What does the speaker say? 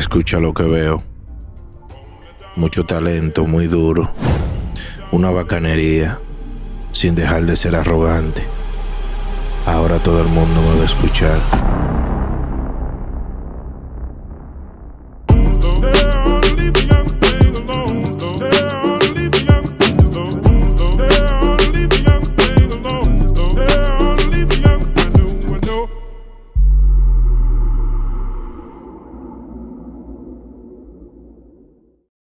Escucha lo que veo. Mucho talento, muy duro. Una bacanería, sin dejar de ser arrogante. Ahora todo el mundo me va a escuchar.